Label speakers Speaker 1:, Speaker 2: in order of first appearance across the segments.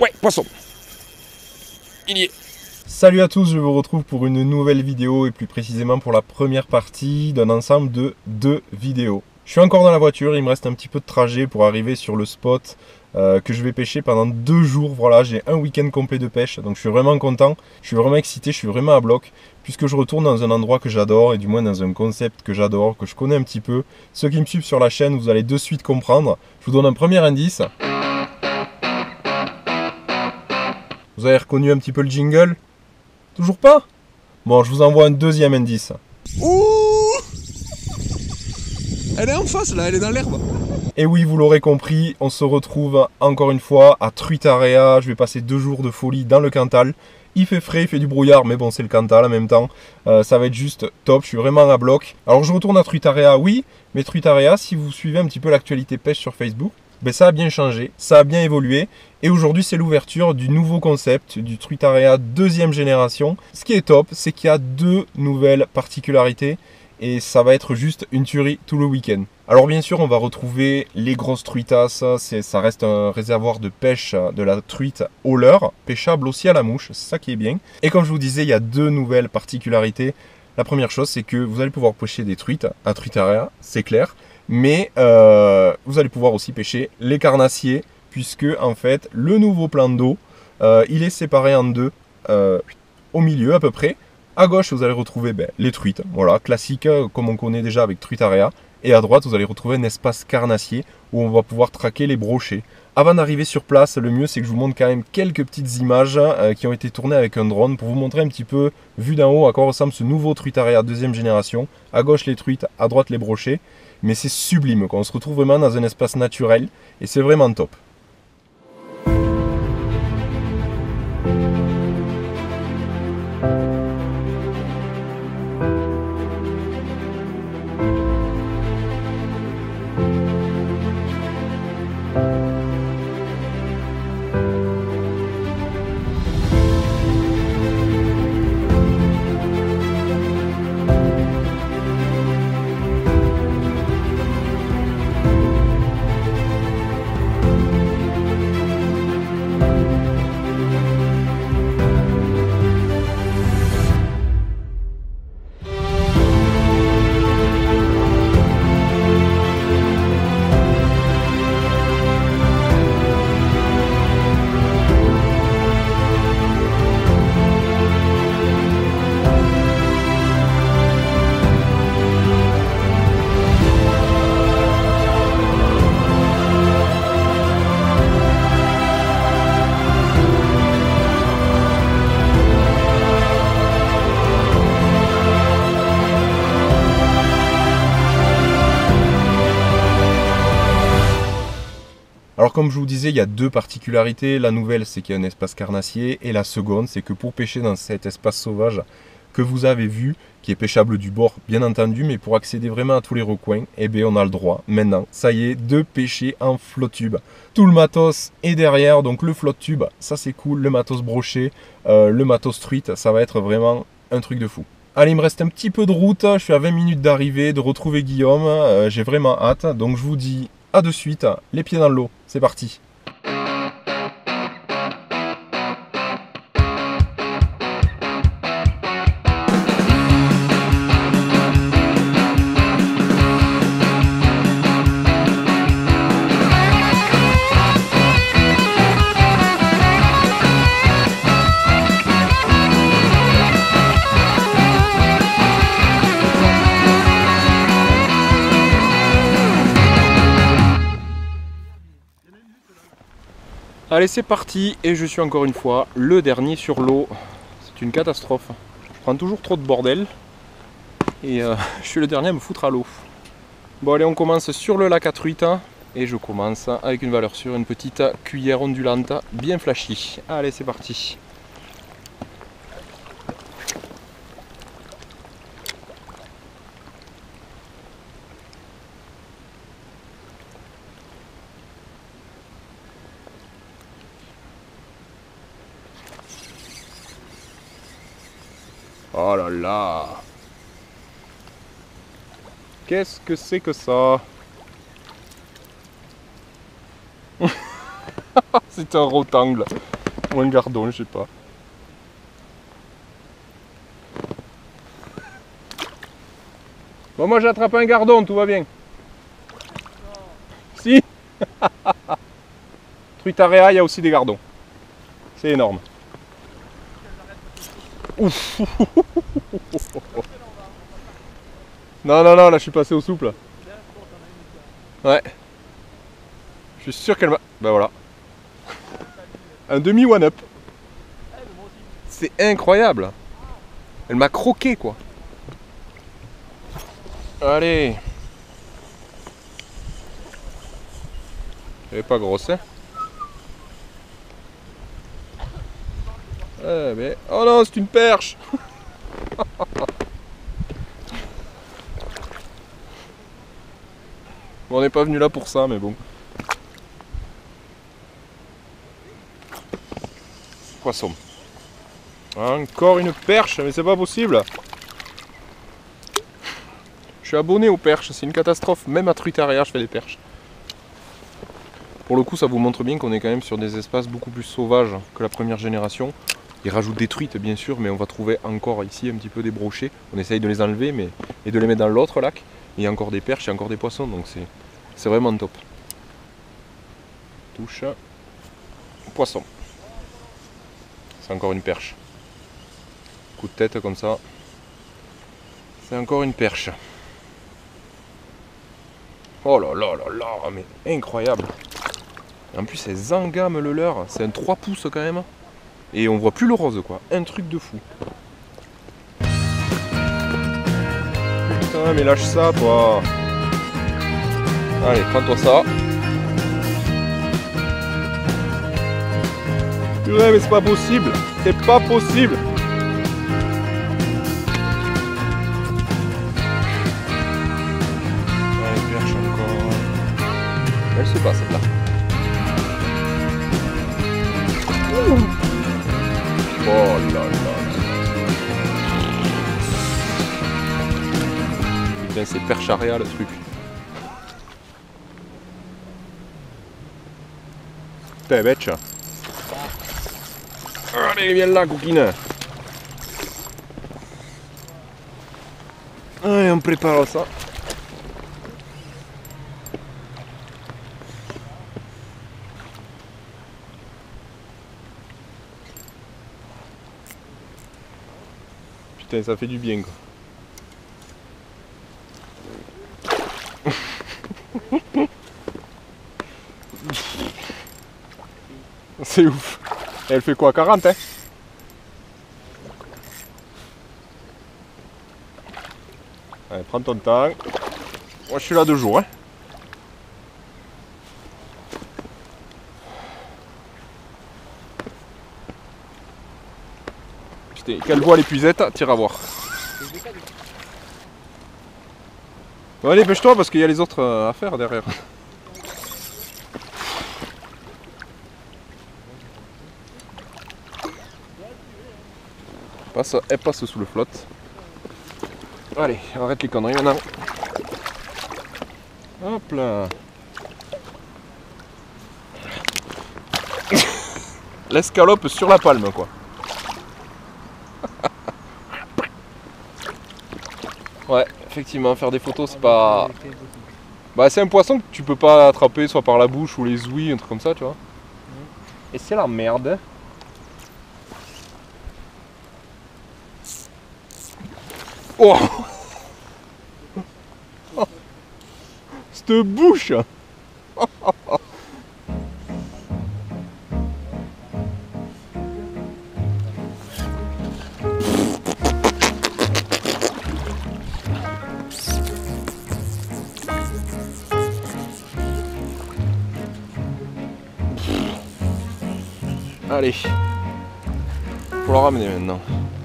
Speaker 1: Ouais, poisson. Il y est.
Speaker 2: Salut à tous, je vous retrouve pour une nouvelle vidéo et plus précisément pour la première partie d'un ensemble de 2 vidéos. Je suis encore dans la voiture, il me reste un petit peu de trajet pour arriver sur le spot que je vais pêcher pendant 2 jours. Voilà, j'ai un week-end complet de pêche, donc je suis vraiment content, je suis vraiment excité, je suis vraiment à bloc, puisque je retourne dans un endroit que j'adore, et du moins dans un concept que j'adore, que je connais un petit peu. Ceux qui me suivent sur la chaîne, vous allez de suite comprendre. Je vous donne un premier indice. Vous avez reconnu un petit peu le jingle? Toujours pas? Bon, je vous envoie un deuxième indice.
Speaker 1: Ouh! Elle est en face là, elle est dans l'herbe.
Speaker 2: Et oui, vous l'aurez compris, on se retrouve encore une fois à Truitarea. Je vais passer 2 jours de folie dans le Cantal. Il fait frais, il fait du brouillard, mais bon, c'est le Cantal en même temps. Ça va être juste top, je suis vraiment à bloc. Alors je retourne à Truitarea, oui, mais Truitarea, si vous suivez un petit peu l'actualité pêche sur Facebook, ben ça a bien changé, ça a bien évolué. Et aujourd'hui, c'est l'ouverture du nouveau concept du Truitarea 2e génération. Ce qui est top, c'est qu'il y a 2 nouvelles particularités. Et ça va être juste une tuerie tout le week-end. Alors bien sûr, on va retrouver les grosses truitas. Ça reste un réservoir de pêche de la truite au leurre, pêchable aussi à la mouche, c'est ça qui est bien. Et comme je vous disais, il y a 2 nouvelles particularités. La première chose, c'est que vous allez pouvoir pêcher des truites à Truitarea, c'est clair. Mais vous allez pouvoir aussi pêcher les carnassiers, puisque en fait, le nouveau plan d'eau, il est séparé en 2, au milieu à peu près. À gauche, vous allez retrouver les truites, voilà, classique comme on connaît déjà avec Truitarea. Et à droite, vous allez retrouver un espace carnassier où on va pouvoir traquer les brochets. Avant d'arriver sur place, le mieux c'est que je vous montre quand même quelques petites images qui ont été tournées avec un drone pour vous montrer un petit peu, vu d'en haut, à quoi ressemble ce nouveau Truitarea 2e génération. À gauche les truites, à droite les brochets. Mais c'est sublime, quoi. On se retrouve vraiment dans un espace naturel et c'est vraiment top. Alors comme je vous disais, il y a 2 particularités. La nouvelle, c'est qu'il y a un espace carnassier. Et la seconde, c'est que pour pêcher dans cet espace sauvage que vous avez vu, qui est pêchable du bord, bien entendu, mais pour accéder vraiment à tous les recoins, eh bien on a le droit, maintenant, ça y est, de pêcher en flotte tube. Tout le matos est derrière, donc le flotte tube, ça c'est cool, le matos brochet, le matos truite, ça va être vraiment un truc de fou. Allez, il me reste un petit peu de route, je suis à 20 minutes d'arrivée, de retrouver Guillaume, j'ai vraiment hâte, donc je vous dis à de suite, les pieds dans l'eau, c'est parti. Allez, c'est parti, et je suis encore une fois le dernier sur l'eau. C'est une catastrophe. Je prends toujours trop de bordel et je suis le dernier à me foutre à l'eau. Bon allez, on commence sur le lac à truite et je commence avec une valeur sûre, une petite cuillère ondulante bien flashy. Allez, c'est parti. Oh là là! Qu'est-ce que c'est que ça? C'est un rectangle. Ou un gardon, je sais pas. Bon, moi j'ai attrapé un gardon, tout va bien. Si. Truitarea, il y a aussi des gardons. C'est énorme. Ouf. Non, non, non, là je suis passé au souple. Ouais. Je suis sûr qu'elle m'a... Ben voilà. Un demi one-up. C'est incroyable. Elle m'a croqué quoi. Allez. Elle est pas grosse, hein. Eh mais... Oh non, c'est une perche. Bon, on n'est pas venu là pour ça, mais bon. Poisson. Encore une perche, mais c'est pas possible. Je suis abonné aux perches, c'est une catastrophe. Même à Truitarea, je fais des perches. Pour le coup, ça vous montre bien qu'on est quand même sur des espaces beaucoup plus sauvages que la première génération. Ils rajoutent des truites, bien sûr, mais on va trouver encore ici un petit peu des brochets. On essaye de les enlever et de les mettre dans l'autre lac. Il y a encore des perches, il y a encore des poissons, donc c'est vraiment top. Touche. Poisson. C'est encore une perche. Coup de tête comme ça. C'est encore une perche. Oh là là là là, mais incroyable. En plus, elles engament le leurre. C'est un 3 pouces quand même. Et on voit plus le rose quoi. Un truc de fou. Putain, mais lâche ça toi. Allez, prends-toi ça. Purée, mais c'est pas possible. C'est pas possible. Allez, perche encore. Elle se bat celle-là. Oh là là. Putain, c'est percharia le truc. Putain, bête. Allez, viens là, coquine. Allez, on prépare ça. Putain, ça fait du bien quoi. C'est ouf. Elle fait quoi, 40 hein? Allez, prends ton temps. Moi je suis là 2 jours hein. Putain, quelle voit l'épuisette, tire à voir. Bon, allez, pêche-toi parce qu'il y a les autres à faire derrière. Elle passe sous le flotte. Allez, arrête les conneries maintenant. Hop là. L'escalope sur la palme quoi. Ouais, effectivement, faire des photos c'est pas... Bah c'est un poisson que tu peux pas attraper soit par la bouche ou les ouïes, un truc comme ça, tu vois. Et c'est la merde. Oh, oh. Cette bouche. Allez, faut la ramener maintenant.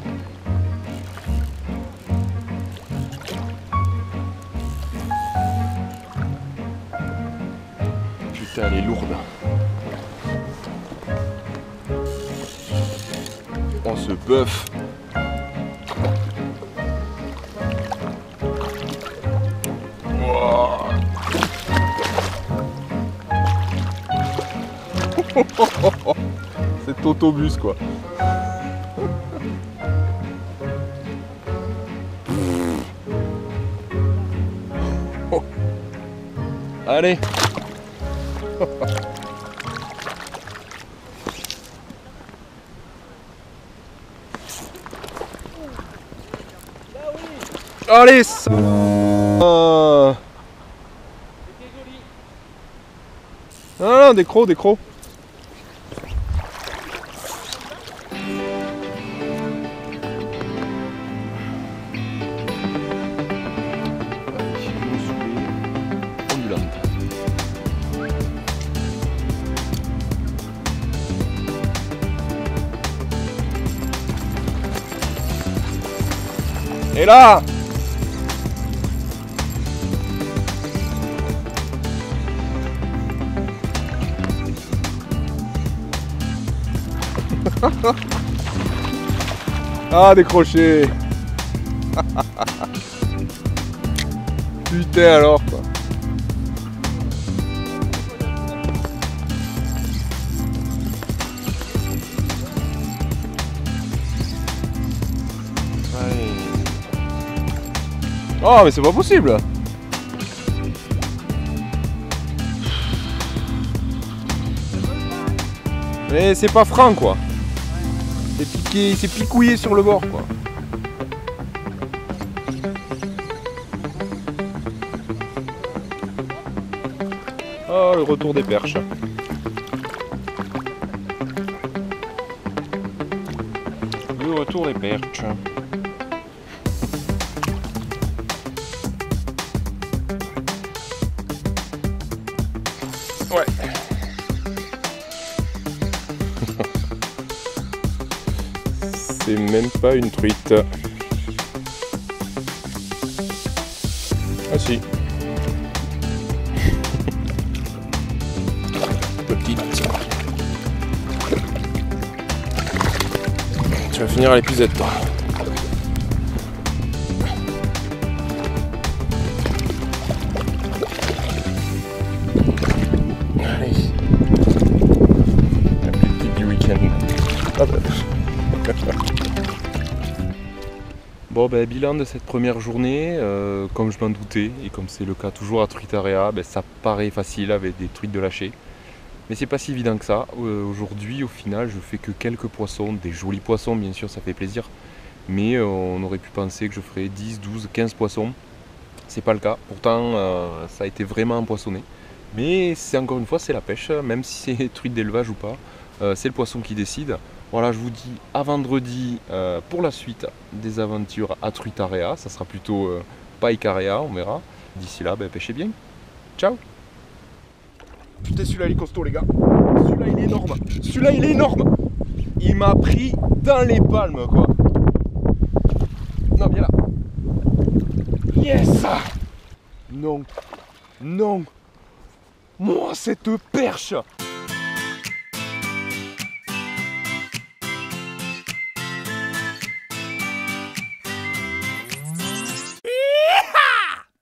Speaker 2: Putain, elle est lourde. Oh, ce bœuf. Wow. Cet autobus quoi. Oh. Allez. Allez ça... Non, des crocs, des crocs. Et là! Ah, décroché. Putain alors quoi. Allez. Oh mais c'est pas possible. Mais c'est pas franc quoi. C'est piqué, c'est picouillé sur le bord quoi. Oh le retour des perches. Le retour des perches. Ouais. C'est même pas une truite. Ah si. Petite. Tu vas finir à l'épuisette toi. Allez. La plus petite du week-end. Hop. Bon ben bilan de cette première journée, comme je m'en doutais et comme c'est le cas toujours à Truitarea, ben, ça paraît facile avec des truites de lâcher. Mais c'est pas si évident que ça. Aujourd'hui au final je fais que quelques poissons, des jolis poissons bien sûr ça fait plaisir. Mais on aurait pu penser que je ferais 10, 12, 15 poissons. C'est pas le cas, pourtant ça a été vraiment empoissonné. Mais c'est encore une fois c'est la pêche, même si c'est truite d'élevage ou pas, c'est le poisson qui décide. Voilà, je vous dis à vendredi pour la suite des aventures à Truitarea. Ça sera plutôt Paikarea, on verra. D'ici là, ben, pêchez bien. Ciao. Putain, celui-là il est costaud les gars. Celui-là il est énorme. Celui-là il est énorme. Il m'a pris dans les palmes quoi. Non, viens là. Yes. Non. Non. Moi cette perche.